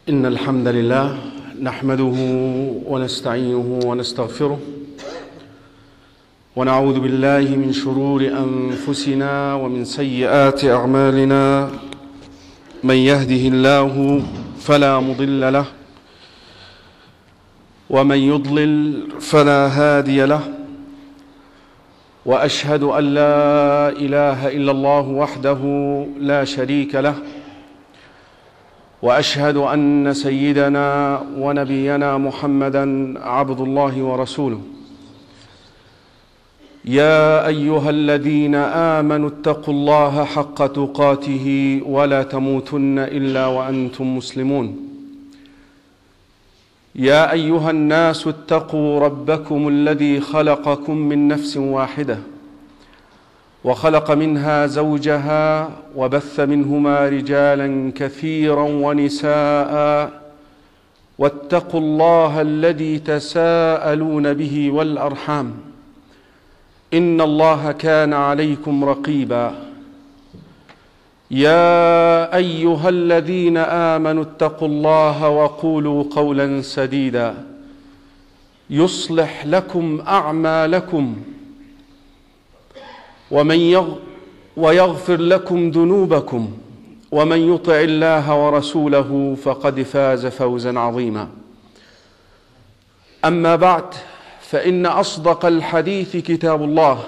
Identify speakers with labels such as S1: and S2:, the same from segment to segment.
S1: إن الحمد لله نحمده ونستعينه ونستغفره ونعوذ بالله من شرور أنفسنا ومن سيئات أعمالنا. من يهده الله فلا مضل له ومن يضلل فلا هادي له، وأشهد أن لا إله إلا الله وحده لا شريك له، وأشهد أن سيدنا ونبينا محمدًا عبد الله ورسوله. يا أيها الذين آمنوا اتقوا الله حق تقاته ولا تموتن إلا وأنتم مسلمون. يا أيها الناس اتقوا ربكم الذي خلقكم من نفس واحدة وخلق منها زوجها وبث منهما رجالا كثيرا ونساء، واتقوا الله الذي تساءلون به والأرحام إن الله كان عليكم رقيبا. يا أيها الذين آمنوا اتقوا الله وقولوا قولا سديدا يصلح لكم أعمالكم ويغفر لكم ذنوبكم، ومن يطع الله ورسوله فقد فاز فوزا عظيما. أما بعد، فإن أصدق الحديث كتاب الله،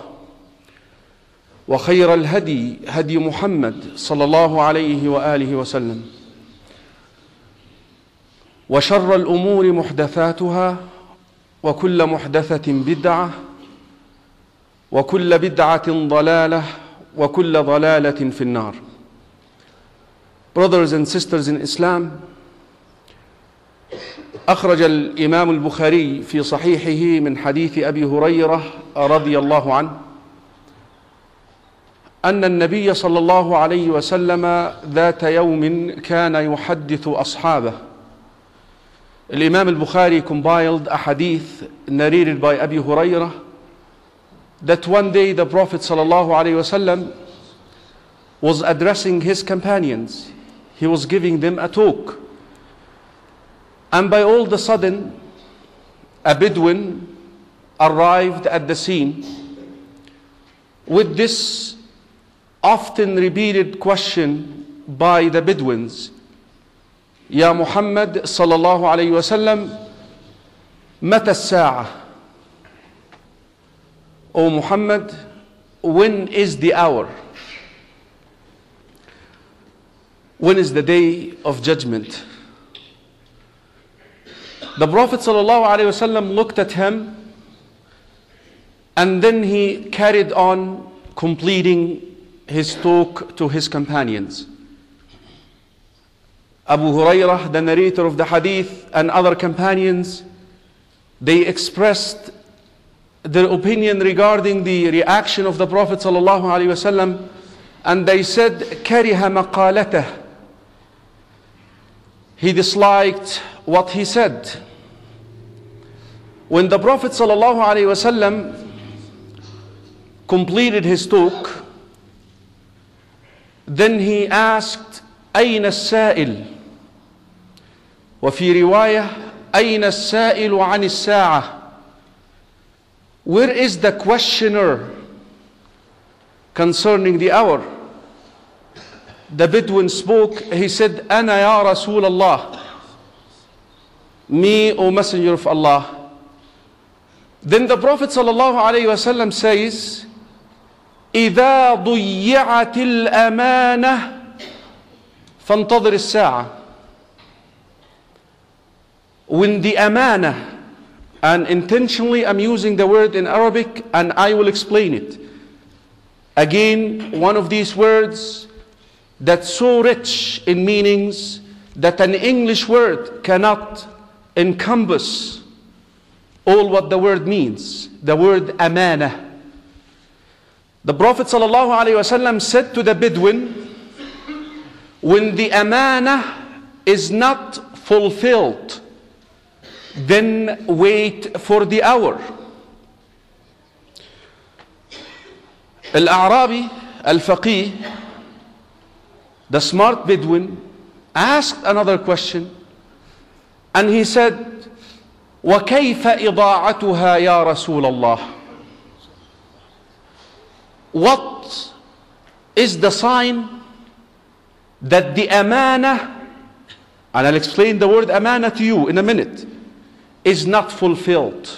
S1: وخير الهدي هدي محمد صلى الله عليه وآله وسلم، وشر الأمور محدثاتها، وكل محدثة بدعة، وكل بدعة ضلالة، وكل ضلالة في النار. Brothers and sisters in Islam, أخرج الإمام البخاري في صحيحه من حديث أبي هريرة رضي الله عنه أن النبي صلى الله عليه وسلم ذات يوم كان يحدث أصحابه. الإمام البخاري compiled a hadith narrated by Abu Hurairah that one day the Prophet sallallahu alaihi wasallam was addressing his companions. He was giving them a talk, and by all of a sudden a Bedouin arrived at the scene with this often repeated question by the Bedouins: Ya Muhammad sallallahu alaihi wasallam, mata as-sa'a? O Muhammad, when is the hour? When is the day of judgment? The Prophet ﷺ looked at him, and then he carried on completing his talk to his companions. Abu Hurairah, the narrator of the hadith, and other companions, they expressed their opinion regarding the reaction of the Prophet ﷺ, and they said, kariha maqalatah. He disliked what he said. When the Prophet ﷺ completed his talk, then he asked, أين السائل؟ وفي رواية أين السائل عن الساعة? Where is the questioner concerning the hour? The Bedouin spoke. He said, أنا يا رسول الله. Me, O Messenger of Allah. Then the Prophet ﷺ says, إذا ضيعت الأمانة فانتظر الساعة. When the amana, and intentionally I'm using the word in Arabic and I will explain it. Again, one of these words that's so rich in meanings that an English word cannot encompass all what the word means. The word amana. The Prophet ﷺ said to the Bedouin, when the amana is not fulfilled, then wait for the hour. Al-A'rabi, Al-Faqih, the smart Bedouin, asked another question. And he said, وَكَيْفَ إِضَاعَتُهَا يَا رَسُولَ اللَّهِ. What is the sign that the amana, and I'll explain the word amana to you in a minute, is not fulfilled?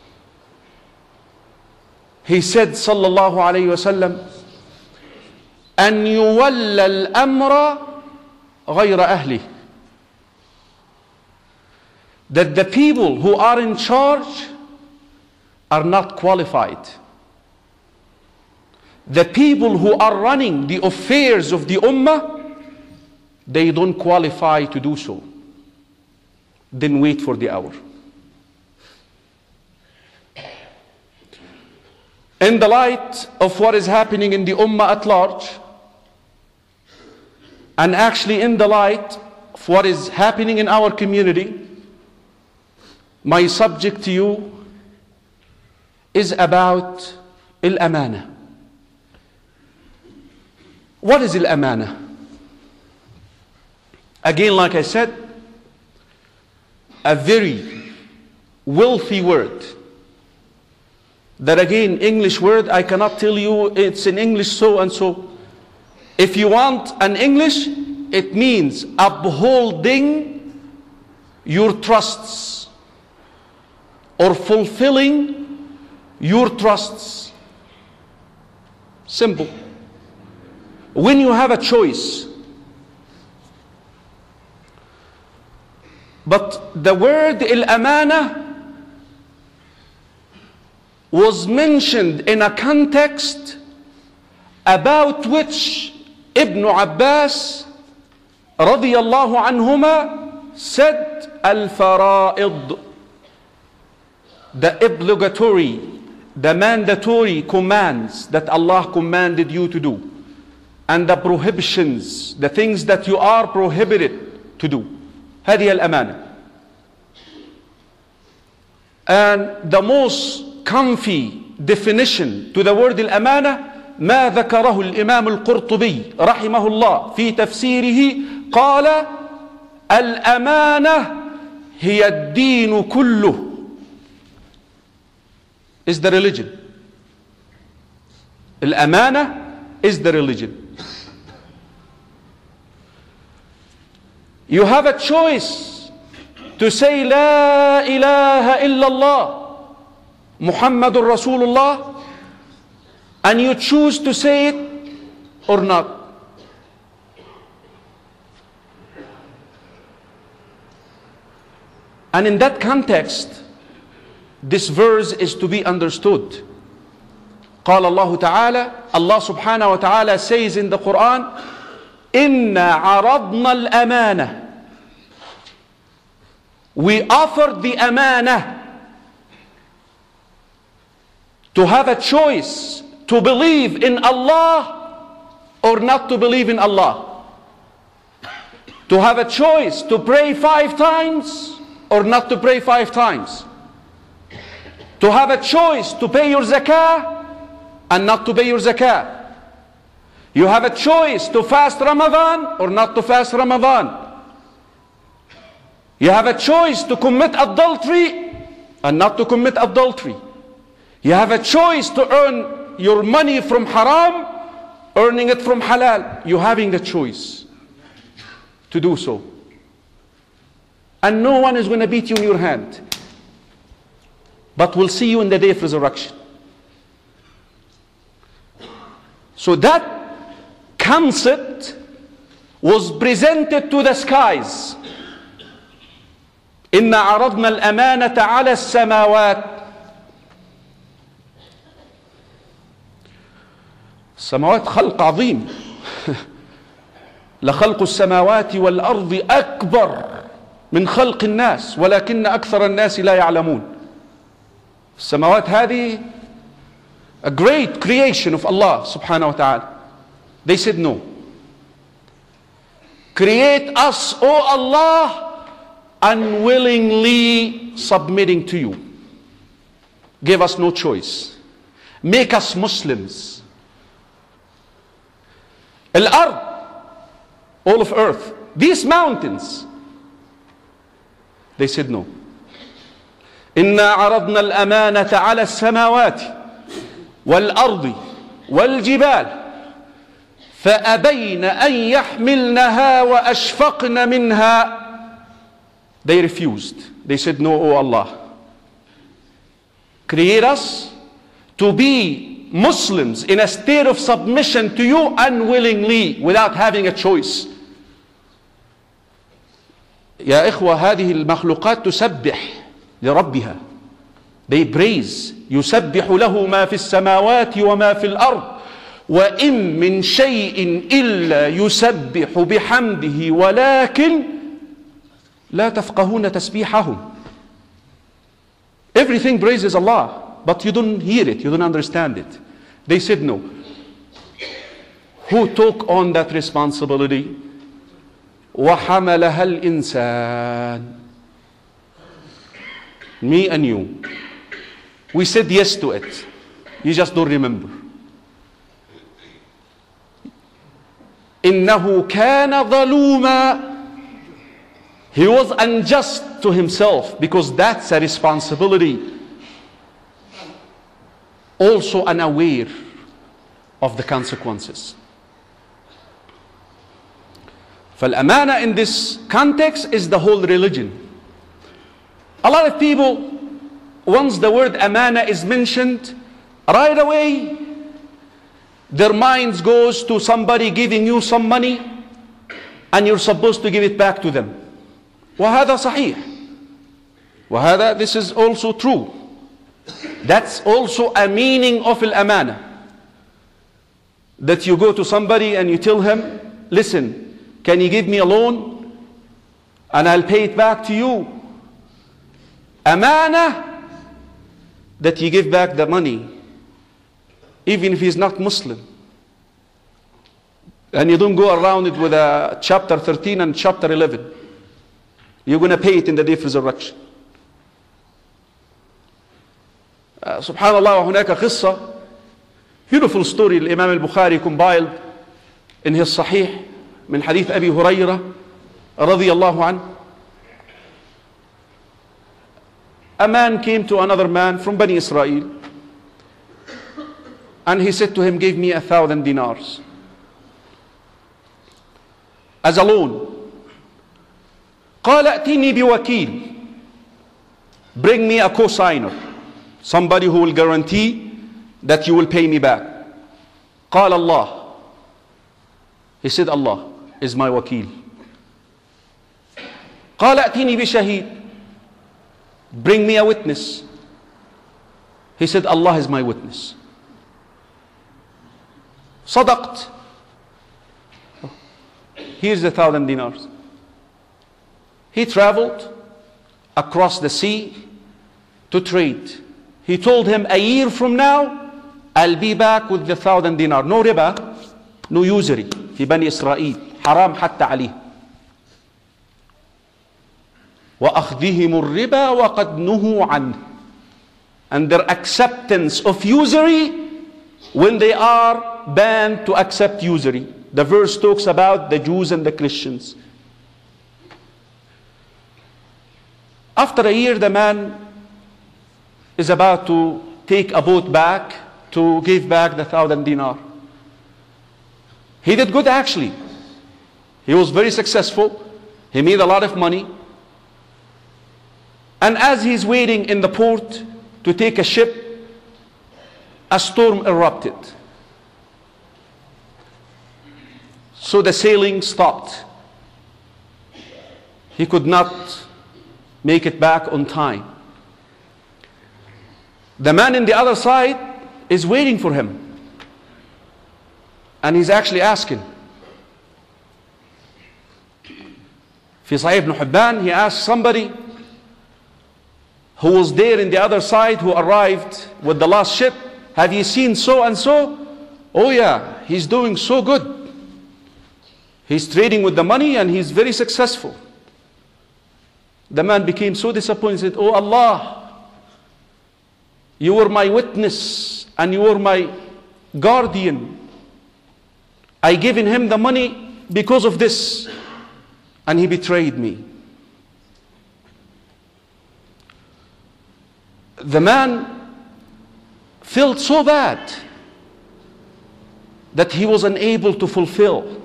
S1: He said, sallallahu alayhi wasallam, أن يولى الأمر غير أهله. That the people who are in charge are not qualified. The people who are running the affairs of the ummah, they don't qualify to do so. Then wait for the hour. In the light of what is happening in the ummah at large, and actually in the light of what is happening in our community, my subject to you is about al-amana. What is al-amana? Again, like I said, a very wealthy word. That again, English word, I cannot tell you it's in English so and so. If you want an English, it means upholding your trusts or fulfilling your trusts. Simple. When you have a choice. But the word al-amana was mentioned in a context about which Ibn Abbas radiyallahu anhuma said al-fara'id, the obligatory, the mandatory commands that Allah commanded you to do, and the prohibitions, the things that you are prohibited to do. هذه الأمانة. And the most comfy definition to the word al-amana ما ذكره الإمام القرطبي رحمه الله في تفسيره قال الأمانة هي الدين كله, is the religion. Al-amana is the religion. You have a choice to say La ilaha illallah Muhammadur Rasulullah, and you choose to say it or not. And in that context, this verse is to be understood. قال الله تعالى, Allah subhanahu wa ta'ala says in the Quran, إِنَّا عَرَضْنَا الْأَمَانَةِ, we offered the amana. To have a choice to believe in Allah or not to believe in Allah. To have a choice to pray 5 times or not to pray 5 times. To have a choice to pay your zakah and not to pay your zakah. You have a choice to fast Ramadan or not to fast Ramadan. You have a choice to commit adultery and not to commit adultery. You have a choice to earn your money from haram, earning it from halal. You're having the choice to do so. And no one is going to beat you in your hand. But we'll see you in the day of resurrection. So that concept was presented to the skies. إِنَّا عَرَضْنَا الْأَمَانَةَ عَلَى السَّمَاوَاتِ. السماوات خلق عظيم. لخلق السماوات والأرض أكبر من خلق الناس ولكن أكثر الناس لا يعلمون. السماوات هذه a great creation of Allah subhanahu wa ta'ala. They said no. Create us, O Allah, unwillingly submitting to you. Give us no choice. Make us Muslims. Al-Ard, all of earth, these mountains, They said no. إنا عرضنا الأمانة على السماوات والأرض والجبال فأبين أن يحملنها وأشفقن منها. They refused. They said, no, O Allah. Create us to be Muslims in a state of submission to you unwillingly, without having a choice. يا إخوة هذه المخلوقات تسبح لربها. They praise. يسبح له ما في السماوات وما في الأرض وإن من شيء إلا يسبح بحمده ولكن لا تفقهون تسبيحهم. Everything praises Allah, but you don't hear it, you don't understand it. They said no. Who took on that responsibility? وَحَمَلَهَا الْإِنسَانِ. Me and you. We said yes to it. You just don't remember. إِنَّهُ كَانَ ظَلُومًا. He was unjust to himself, because that's a responsibility. Also unaware of the consequences. فالأمانة in this context is the whole religion. A lot of people, once the word amana is mentioned, right away their minds goes to somebody giving you some money and you're supposed to give it back to them. وهذا صحيح. وهذا, this is also true. That's also a meaning of al-amana. That you go to somebody and you tell him, listen, can you give me a loan and I'll pay it back to you. Amana, that you give back the money even if he's not Muslim. And you don't go around it with a chapter 13 and chapter 11. You're going to pay it in the day of resurrection. Subhanallah, وهناك قصة, beautiful story, Imam al-Bukhari compiled in his Sahih من حديث أبي هريرة رضي الله عنه. A man came to another man from Bani Israel and he said to him, give me 1,000 dinars as a loan. قال ائتني بوكيل. Bring me a co-signer, somebody who will guarantee that you will pay me back. قال الله. He said, Allah is my wakil. قال ائتني بشهيد. Bring me a witness. He said, Allah is my witness. صدقت. Here's the 1,000 dinars. He traveled across the sea to trade. He told him, a year from now, I'll be back with the 1,000 dinar. No riba, no usury. في بني إسرائيل حرام حتى عليه. وأخذهم الربا وقد نهوا عنه. And their acceptance of usury when they are banned to accept usury. The verse talks about the Jews and the Christians. After a year, the man is about to take a boat back to give back the 1,000 dinar. He did good actually. He was very successful. He made a lot of money. And as he's waiting in the port to take a ship, a storm erupted. So the sailing stopped. He could not make it back on time. The man in the other side is waiting for him. And he's actually asking. في صحيح ابن حبان, he asked somebody who was there in the other side, who arrived with the last ship, have you seen so and so? Oh yeah, he's doing so good. He's trading with the money and he's very successful. The man became so disappointed. He said, oh Allah, you were my witness and you were my guardian. I given him the money because of this, and he betrayed me. the man felt so bad that he was unable to fulfill.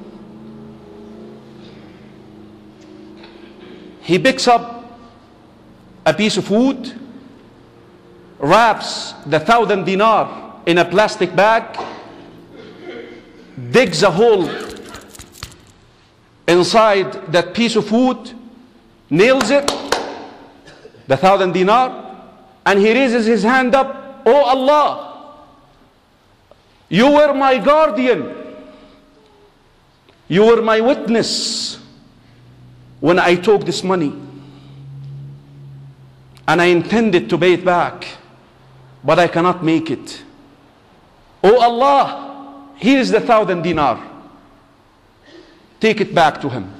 S1: He picks up a piece of wood, wraps the 1,000 dinar in a plastic bag, digs a hole inside that piece of wood, nails it, the 1,000 dinar, and he raises his hand up, "Oh Allah, you were my guardian, you were my witness when I took this money, and I intended to pay it back, but I cannot make it. Oh Allah, here is the 1,000 dinar. Take it back to him."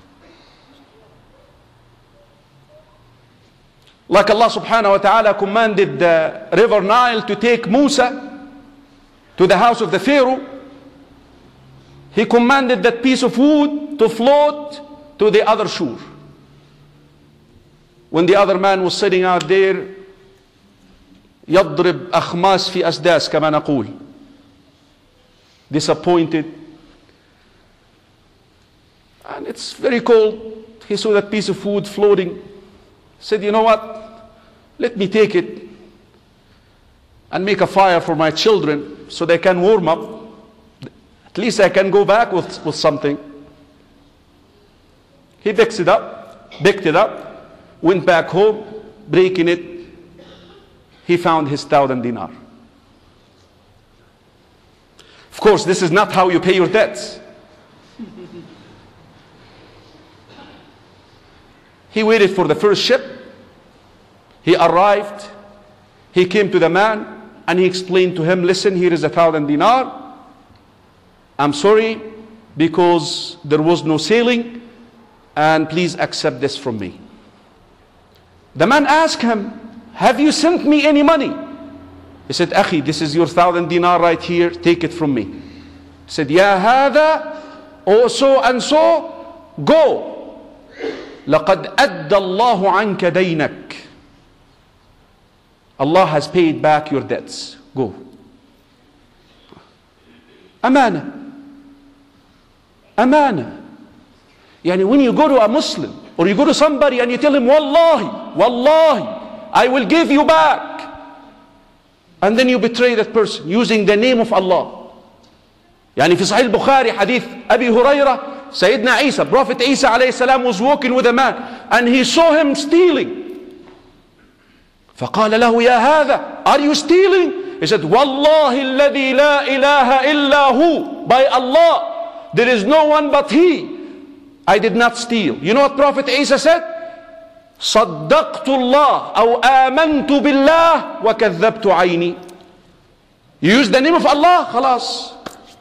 S1: Like Allah subhanahu wa ta'ala commanded the river Nile to take Musa to the house of the Pharaoh, He commanded that piece of wood to float to the other shore. When the other man was sitting out there, يضرب أخماس في أسداس كما نقول, disappointed, and it's very cold. He saw that piece of wood floating, said, "You know what, let me take it and make a fire for my children so they can warm up. At least I can go back with something." He picked it up, went back home, breaking it. He found his 1,000 dinar. Of course, this is not how you pay your debts. He waited for the first ship. He arrived. He came to the man and he explained to him, "Listen, here is 1,000 dinar. I'm sorry because there was no sailing, and please accept this from me." The man asked him, "Have you sent me any money?" He said, "Akhi, this is your 1,000 dinar right here. Take it from me." He said, "Ya hada, oh so and so, go. لقد أدى الله عنك دينك. Allah has paid back your debts. Go." Amana. Amana. Yani when you go to a Muslim or you go to somebody and you tell him, "Wallahi, wallahi, I will give you back," and then you betray that person using the name of Allah. Yani في صحيح البخاري حديث أبي هريرة, Sayyidina Isa, Prophet Isa alayhi salam, was walking with a man and he saw him stealing. فقال له, "يا هذا, are you stealing?" He said, "Wallahi alladhi la ilaha illa hu, by Allah, there is no one but He, I did not steal." You know what Prophet Isa said? "صدقت الله أو آمنت بالله وكذبت عيني." You use the name of Allah, خلاص.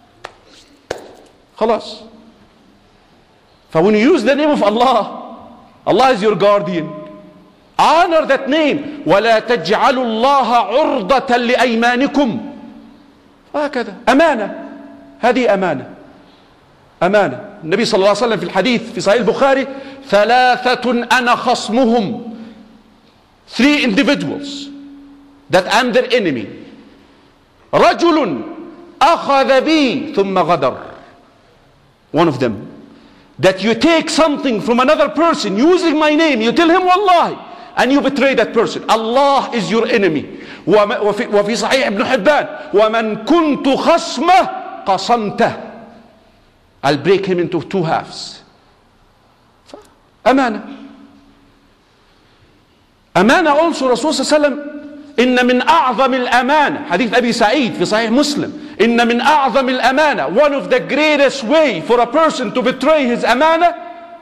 S1: خلاص. For when you use the name of Allah, Allah is your guardian. Honor that name. وَلَا تَجْعَلُوا اللَّهَ عُرْضَةً لِأَيْمَانِكُمْ. هكذا. أمانة. هذه أمانة. أمانة. النبي صلى الله عليه وسلم في الحديث في صحيح البخاري, ثلاثة أنا خصمهم. 3 individuals that I'm their enemy. رجل أخذ بي ثم غدر. One of them, that you take something from another person using my name, you tell him wallahi, and you betray that person. Allah is your enemy. وفي صحيح ابن حبان, ومن كنت خصمه قصمته. I'll break him into 2 halves. أمانة. أمانة also Rasul صلى الله عليه وسلم, إن من أعظم الأمانة, حديث أبي سعيد في صحيح مسلم, إن من أعظم الأمانة, one of the greatest way for a person to betray his أمانة,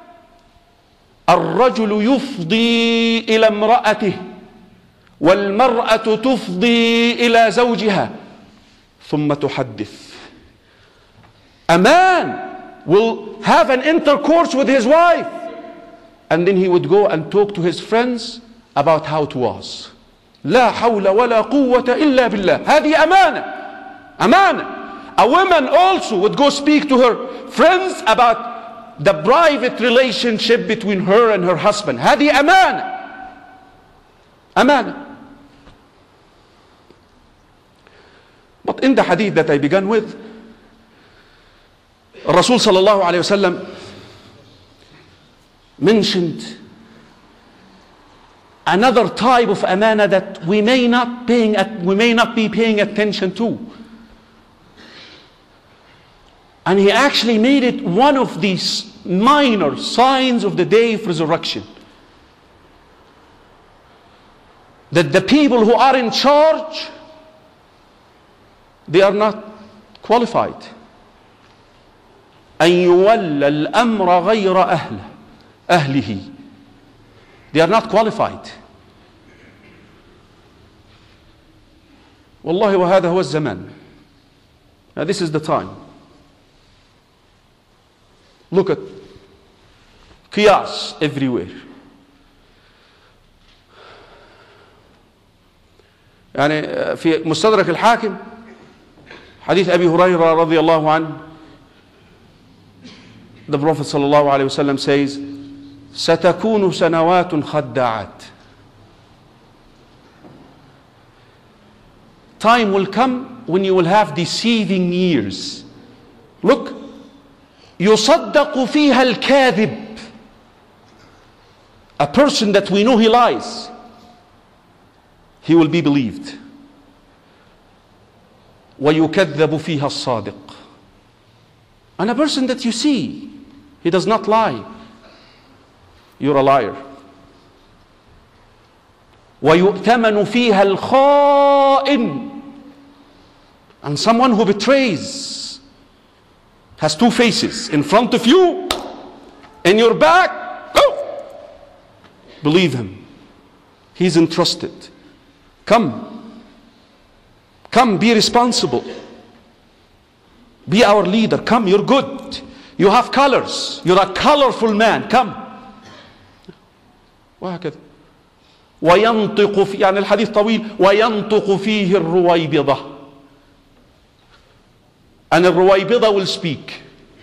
S1: الرجل يفضي إلى امرأته والمرأة تفضي إلى زوجها ثم تحدث. A man will have an intercourse with his wife and then he would go and talk to his friends about how it was. لا حول ولا قوة إلا بالله. هذه أمانة. أمانة. A woman also would go speak to her friends about the private relationship between her and her husband. هذه أمانة. أمانة. But in the hadith that I began with, Rasul sallallahu alayhi wasallam mentioned another type of amana that we may not be paying attention to. And he actually made it one of these minor signs of the day of resurrection. That the people who are in charge, they are not qualified. أن يولى الأمر غير أهله. They are not qualified. والله وهذا هو الزمان. Now this is the time. Look at chaos everywhere. يعني في مستدرك الحاكم حديث أبي هريرة رضي الله عنه, the Prophet صلى الله عليه وسلم says, ستكون سنوات خداعات. Time will come when you will have deceiving years. Look, يصدق فيها الكاذب. A person that we know he lies, he will be believed. ويكذب فيها الصادق. And a person that you see, he does not lie, you're a liar. ويؤتمن فيها الخائن. And someone who betrays has two faces, in front of you, in your back. Oh! Believe him, he's entrusted. Come, be responsible. Be our leader. Come, you're good. You have colors. You're a colorful man. Come. وهكذا. وينطق في, يعني الحديث طويل. وينطق فيه الرويبضة. And the Ruwaybida will speak.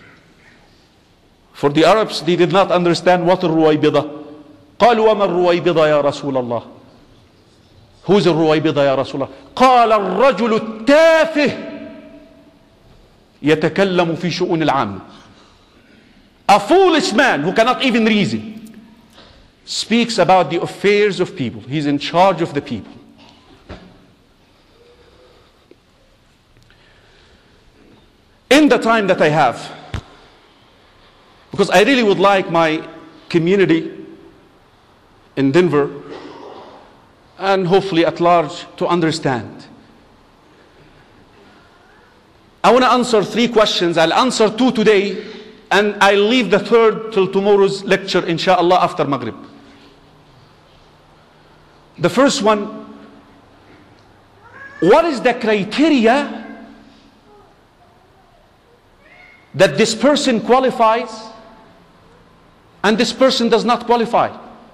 S1: For the Arabs, they did not understand what الرويبضة. قالوا وما الرويبضة يا رسول الله. Who's الرويبضة يا رسول الله؟ قال الرجل التافه يتكلم في شؤون العامة. A foolish man who cannot even reason speaks about the affairs of people. He's in charge of the people. In the time that I have, because I really would like my community in Denver and hopefully at large to understand. I want to answer 3 questions. I'll answer 2 today, and I'll leave the 3rd till tomorrow's lecture, inshallah, after Maghrib. The first one, what is the criteria that this person qualifies and this person does not qualify?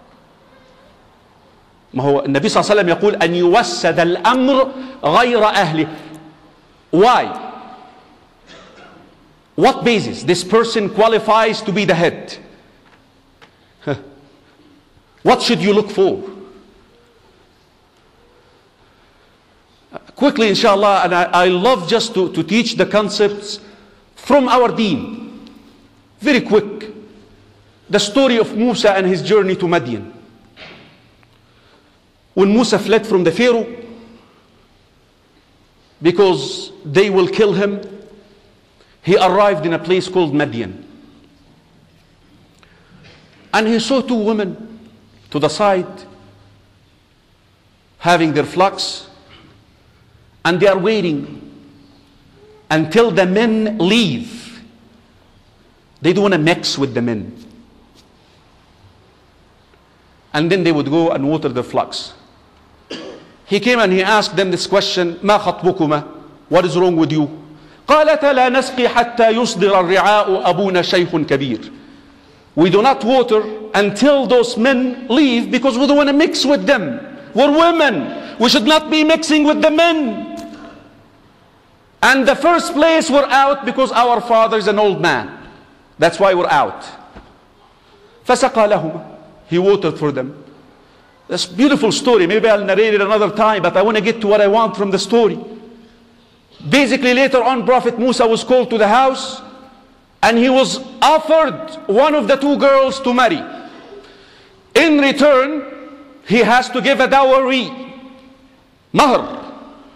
S1: ما هو النبي صلى الله عليه وسلم يقول أن يوسد الأمر غير أهله. Why? What basis this person qualifies to be the head? What should you look for? Quickly, inshallah, and I love just to teach the concepts from our deen. Very quick. The story of Musa and his journey to Madian. When Musa fled from the Pharaoh because they will kill him, he arrived in a place called Madian. And he saw 2 women to the side having their flocks, and they are waiting until the men leave. They don't want to mix with the men. And then they would go and water their flocks. He came and he asked them this question, ما خطبكما? What is wrong with you? قالتا لا نسقي حتى يصدر الرعاء أبونا شيخ كبير. We do not water until those men leave because we don't want to mix with them. We're women. We should not be mixing with the men. And the first place we're out because our father is an old man. That's why we're out. فسقى لهما. He watered for them. That's a beautiful story. Maybe I'll narrate it another time, but I want to get to what I want from the story. Basically, later on, Prophet Musa was called to the house and he was offered one of the two girls to marry. In return, he has to give a dowry, mahr,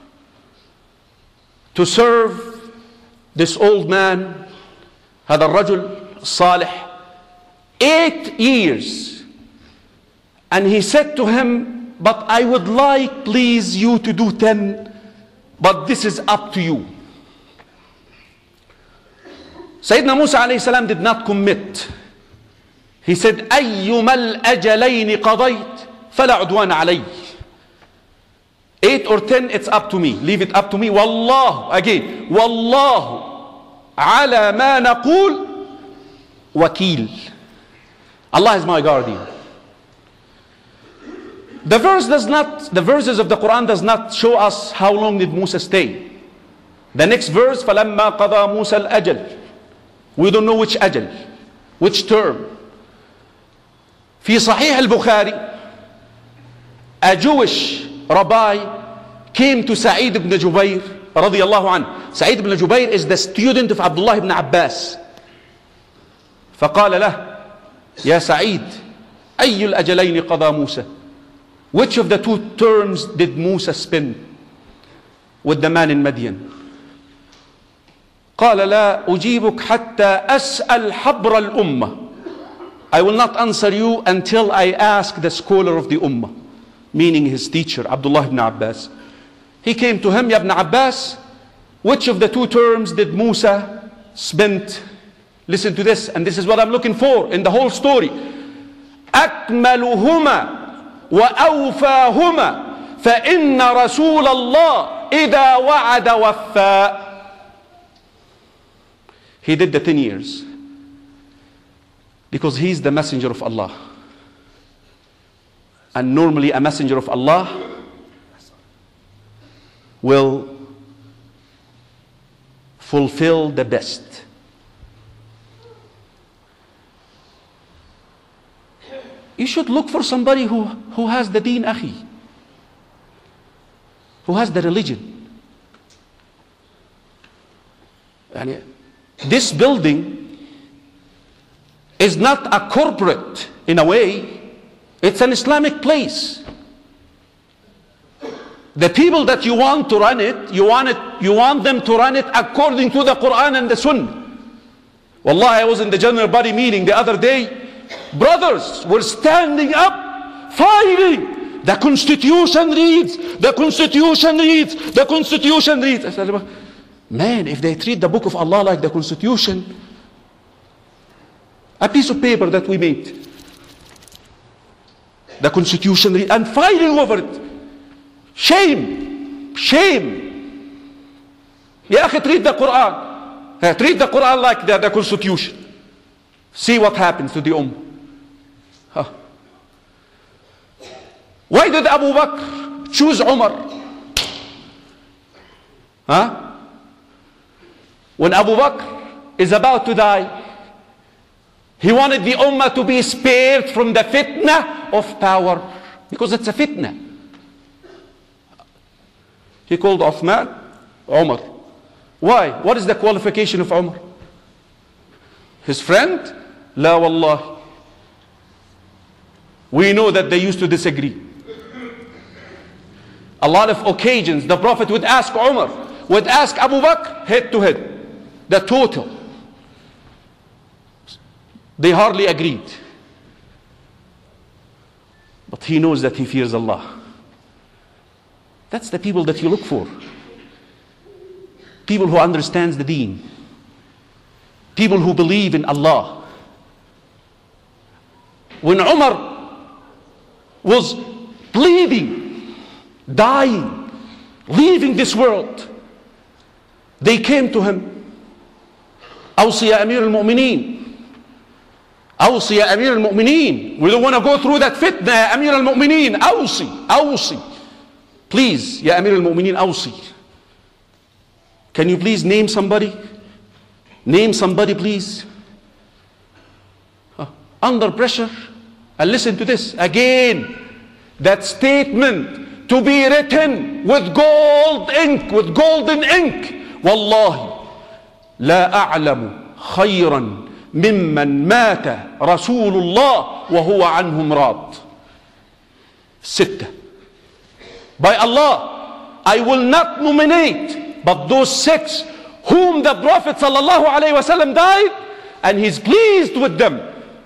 S1: to serve this old man, هذا الرجل الصالح, 8 years. And he said to him, but I would like, please, you to do 10, but this is up to you. Sayyidina Musa alayhi salam did not commit. He said, أيما الأجلين قضيت فلا عدوان علي. 8 or 10, it's up to me. Leave it up to me. Wallah, again, Wallahu ala ma naqul wakil. Allah is my guardian. The verses of the Quran does not show us how long did Musa stay. The next verse, فَلَمَّا قَضَى مُوسَى الْأَجَلِ. We don't know which ajal, which term. في صحيح البخاري, a Jewish rabbi came to Zaid ibn Jubayr رضي الله عنه. Zaid ibn Jubayr is the student of Abdullah ibn Abbas. فقال له, يا سعيد, أي الأجلين قضى موسى? Which of the 2 terms did Musa spend with the man in Madian? قال لا أجيبك حتى أسأل حبر الأمة. I will not answer you until I ask the scholar of the Ummah, meaning his teacher, Abdullah ibn Abbas. He came to him, Ya ibn Abbas, which of the 2 terms did Musa spend? Listen to this, and this is what I'm looking for in the whole story. أكملهما وأوفاهما فإن رسول الله إذا وعد وفى. He did the 10 years because he's the messenger of Allah, and normally a messenger of Allah will fulfill the best. You should look for somebody who has the deen, akhi, who has the religion. This building is not a corporate in a way, it's an Islamic place. The people that you want to run it, you want them to run it according to the Quran and the Sunnah. Wallahi, I was in the general body meeting the other day. Brothers were standing up fighting. The Constitution reads, the Constitution reads, the Constitution reads. I said, man, if they treat the book of Allah like the Constitution, a piece of paper that we made, the Constitution reads, and fighting over it. Shame, shame. Ya akhi, treat the Quran. Treat the Quran like the Constitution. See what happens to the Ummah. Why did Abu Bakr choose Umar? When Abu Bakr is about to die, he wanted the Ummah to be spared from the fitna of power, because it's a fitna. He called Uthman Umar. Why? What is the qualification of Umar? His friend? La wallah. We know that they used to disagree. A lot of occasions the Prophet would ask Umar, would ask Abu Bakr head to head, the total. They hardly agreed. But he knows that he fears Allah. That's the people that you look for. People who understands the deen. People who believe in Allah. When Umar was bleeding, dying, leaving this world, they came to him. Awsi ya Amir al-Mu'mineen. Awsi ya Amir al-Mu'mineen. We don't want to go through that fitna, ya Amir al-Mu'mineen. Awsi, awsi. Please, ya Amir al-Mu'mineen, awsi. Can you please name somebody? Name somebody, please. Under pressure. And listen to this again. That statement to be written with gold ink, with golden ink. والله لا أعلم خيرا ممن مات رسول الله وهو عنهم راض. 6. By Allah, I will not nominate but those 6 whom the Prophet sallallahu alaihi wasallam died and he's pleased with them.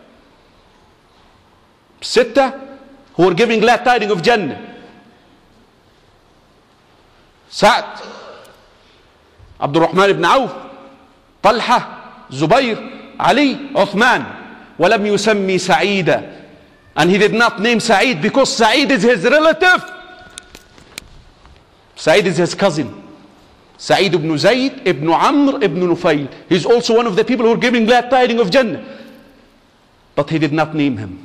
S1: 6 who are giving glad tidings of Jannah. Sa'd, Abdul Rahman ibn Auf, Talha, Zubayr, Ali, Uthman. ولم يسمي سعيدا. And he did not name Sa'id because Sa'id is his relative. Sa'id is his cousin. Sa'id ibn Zaid ibn Amr ibn Nufayl. He's also one of the people who are giving glad tidings of Jannah. But he did not name him.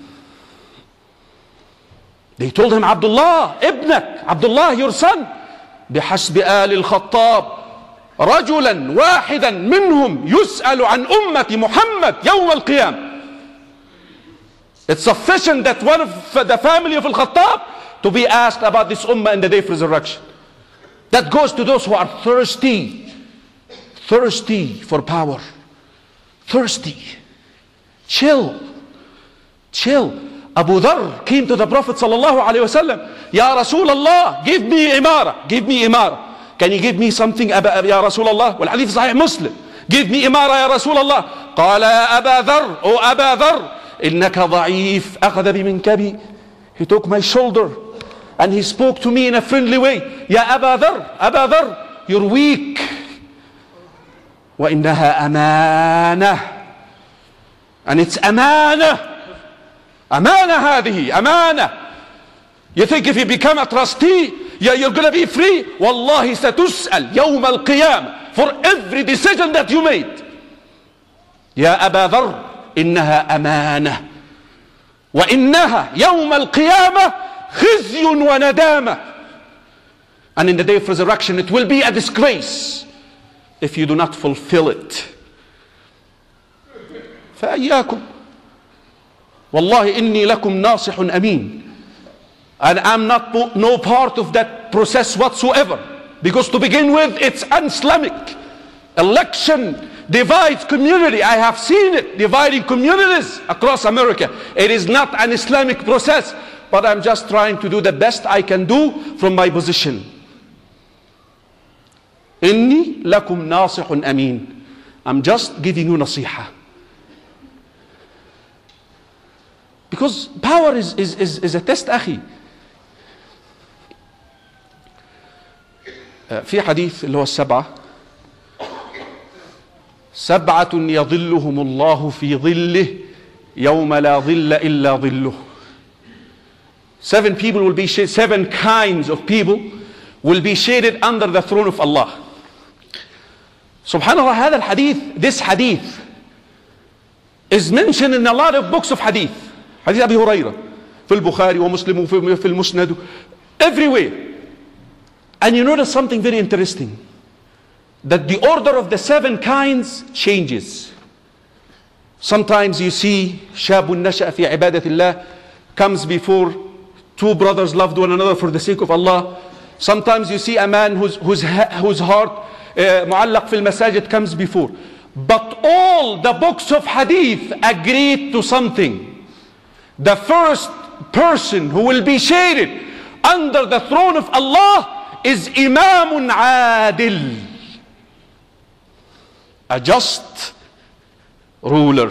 S1: They told him, Abdullah, ibnak, Abdullah, your son. بحسب آل الخطاب رجلا واحدا منهم يسأل عن أمة محمد يوم القيامة. It's sufficient that one of the family of Al-Khattab to be asked about this ummah in the day of resurrection. That goes to those who are thirsty for power, thirsty. Chill. Abu Dharr came to the Prophet sallallahu alaihi wasallam. Ya Rasulullah, give me imara. Can you give me something, ya Rasulullah? Wal hadith sahih Muslim. Give me imara, ya Rasulullah. Qala ya Aba Dharr, O Aba Dharr, innaka dha'if, akhadha biminkabi. He took my shoulder and he spoke to me in a friendly way. Ya Aba Dharr, you're weak. Wa innaha amana. And it's amana. Amana hadihi, amana. You think if you become a trustee, you're going to be free? Wallahi satus'al yawm al-qiyamah for every decision that you made. Ya Aba Dharr, إنها أمانة وإنها يوم القيامة خزي وندامة. And in the day of resurrection it will be a disgrace if you do not fulfill it. فأياكم والله إني لكم ناصح أمين. And I'm not no part of that process whatsoever, because to begin with it's un-Islamic. Election divides community. I have seen it dividing communities across America. It is not an Islamic process, but I'm just trying to do the best I can do from my position. Inni lakum nasihun amin. I'm just giving you nasiha. Because power is a test, أخي. في حديث اللي هو 7 سبعة يظلهم الله في ظله يوم لا ظل إلا ظله. 7 people will be shaded, 7 kinds of people will be shaded under the throne of Allah. Subhanallah, هذا الحديث, this hadith is mentioned in a lot of books of hadith. Hadith Abu Hurairah في البخاري ومسلم وفي المسند, everywhere. And you notice something very interesting, that the order of the 7 kinds changes. Sometimes you see شاب نشأ في عبادة الله comes before 2 brothers loved one another for the sake of Allah. Sometimes you see a man whose heart معلق في المساجد comes before. But all the books of hadith agreed to something. The first person who will be shaded under the throne of Allah is Imam Adil, a just ruler.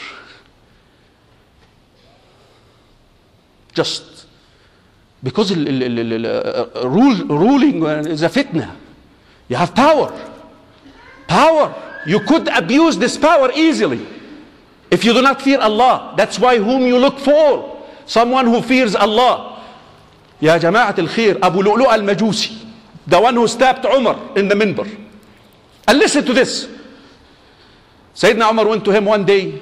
S1: Just because ruling is a fitna. You have power. You could abuse this power easily if you do not fear Allah. That's why whom you look for, someone who fears Allah. Ya Jama'at al-Khair, Abu Lu'lu' al-Majusi, the one who stabbed Umar in the minbar. And listen to this. Sayyidina Umar went to him one day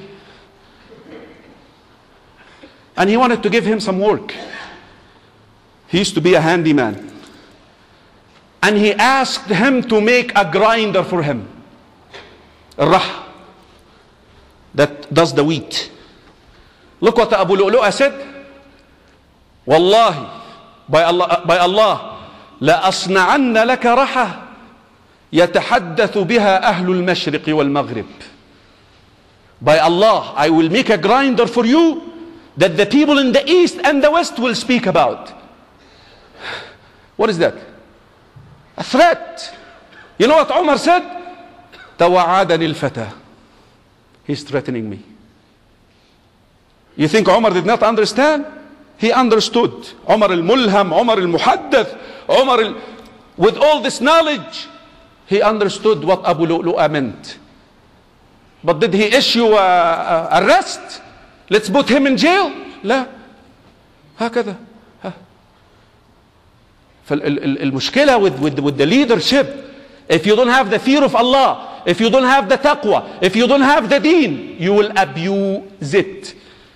S1: and he wanted to give him some work. He used to be a handyman. And he asked him to make a grinder for him. Rah, that does the wheat. Look what Abu Lu'lu'a said. Wallahi, by Allah, لأصنعن لك رحى يتحدث بها أهل المشرق والمغرب. By Allah, I will make a grinder for you that the people in the east and the west will speak about. What is that? A threat. You know what Umar said? توعدني الفتى. He's threatening me. You think Umar did not understand? He understood. Umar al-Mulham, Umar al-Muhaddath, with all this knowledge, he understood what Abu Lu'lu'a meant. But did he issue arrest? Let's put him in jail? لا. هكذا. فالمشكلة with the leadership, if you don't have the fear of Allah, if you don't have the taqwa, if you don't have the deen, you will abuse it.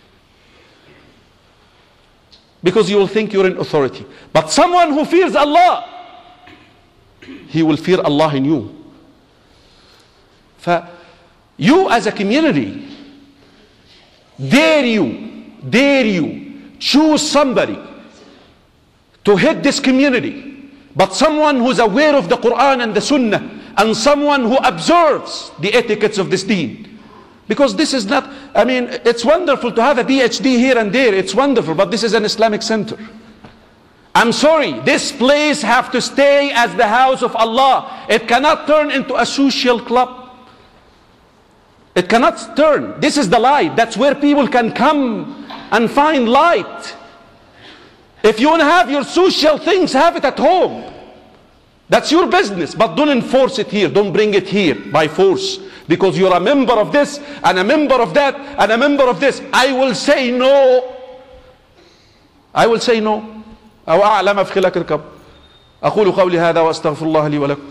S1: Because you will think you're in authority. But someone who fears Allah, he will fear Allah in you. You as a community, dare you choose somebody to head this community, but someone who's aware of the Quran and the Sunnah, and someone who observes the etiquettes of this deen. Because this is not, I mean, it's wonderful to have a PhD here and there, it's wonderful, but this is an Islamic center. I'm sorry, this place has to stay as the house of Allah. It cannot turn into a social club. It cannot turn. This is the light. That's where people can come and find light. If you want to have your social things, have it at home. That's your business, but don't enforce it here. Don't bring it here by force. Because you're a member of this, and a member of that, and a member of this. I will say no. I will say no. أو أعلم في خلق الكبر. أقول قولي هذا وأستغفر الله لي ولكم.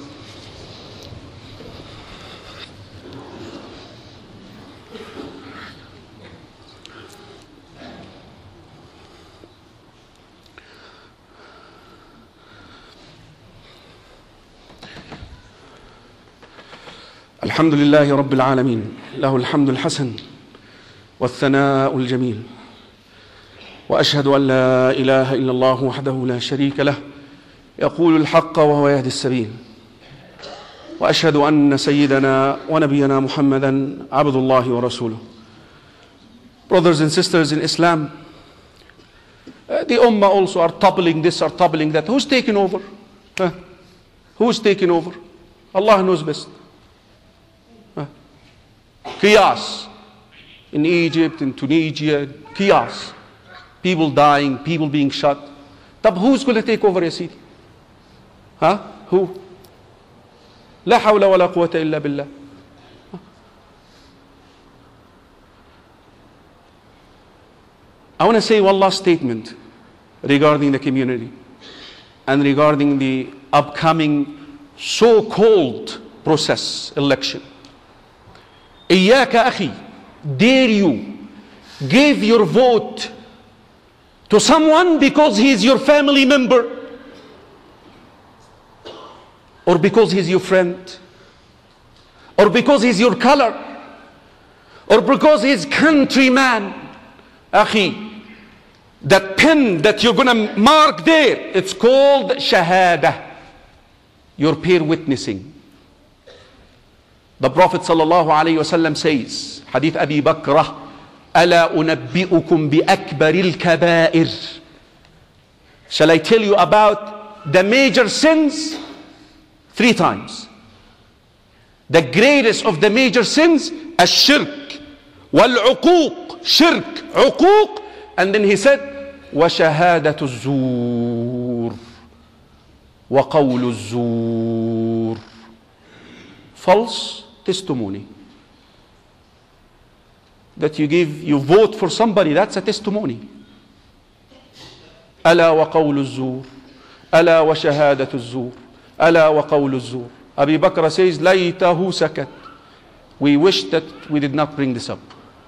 S1: الحمد لله رب العالمين له الحمد الحسن والثناء الجميل وأشهد أن لا إله إلا الله وحده لا شريك له يقول الحق وهو يهدي السبيل وأشهد أن سيدنا ونبينا محمدا عبد الله ورسوله. Brothers and sisters in Islam, the Ummah also are toppling this, are toppling that. Who's taking over? Who's taking over? Allah knows best. Chaos in Egypt, in Tunisia, chaos. People dying, people being shot. طب who's going to take over يا سيدي? Who? لا حول ولا قوة إلا بالله. I want to say one last statement regarding the community and regarding the upcoming so-called process, election. إياك أخي, dare you give your vote to someone because he is your family member, or because he's your friend, or because he's your color, or because he's countryman. Akhi, that pen that you're gonna mark there, it's called shahada. You're peer witnessing. The Prophet sallallahu alaihi wasallam says, Hadith Abi Bakrah, ألا أنبئكم بأكبر الكبائر. Shall I tell you about the major sins? 3 times. The greatest of the major sins, الشرك والعقوق. Shirk, عقوق. And then he said, وشهادة الزور وقول الزور. False testimony. That you vote for somebody, that's a testimony. ألا وقول الزور ألا وشهادة الزور ألا وقول الزور. Abi Bakr says, ليته سكت. We wish that we did not bring this up.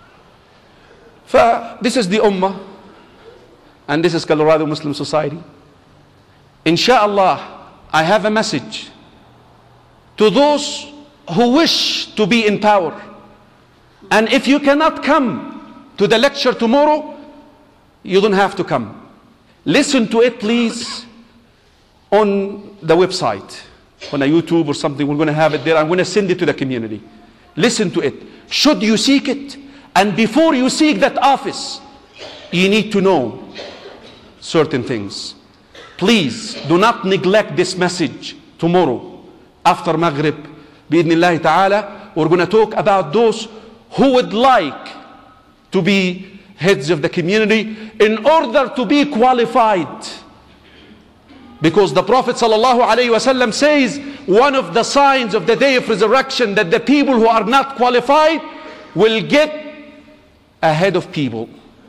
S1: This is the Ummah, and this is Colorado Muslim Society. Inshallah, I have a message to those who wish to be in power. And if you cannot come to the lecture tomorrow, you don't have to come. Listen to it, please, on the website, on a YouTube or something. We're going to have it there. I'm going to send it to the community. Listen to it. Should you seek it? And before you seek that office, you need to know certain things. Please do not neglect this message. Tomorrow, after Maghrib, bi'idhnillahi ta'ala, we're going to talk about those who would like to be heads of the community in order to be qualified. Because the Prophet ﷺ says one of the signs of the day of resurrection that the people who are not qualified will get ahead of people.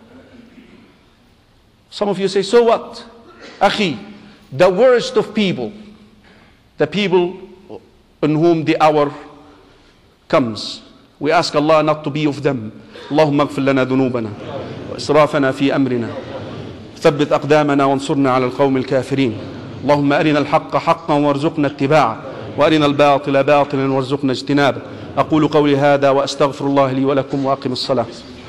S1: Some of you say, so what? Akhi, the worst of people, the people in whom the hour comes. We ask Allah not to be of them. اللهم اغفر لنا ذنوبنا وإسرافنا في أمرنا ثبت أقدامنا وانصرنا على القوم الكافرين. اللهم أرنا الحق حقا وارزقنا اتباعه وأرنا الباطل باطلا وارزقنا اجتنابه. أقول قولي هذا وأستغفر الله لي ولكم وأقم الصلاة.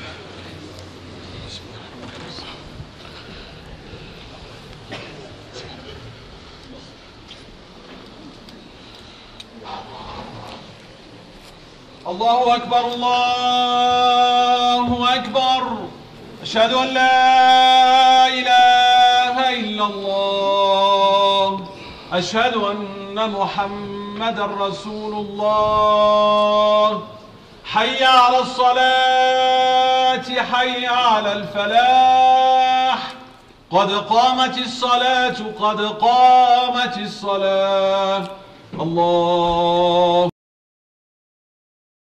S2: الله أكبر الله أكبر أشهد أن لا إله إلا الله أشهد أن محمدا رسول الله حي على الصلاة حي على الفلاح قد قامت الصلاة قد قامت الصلاة الله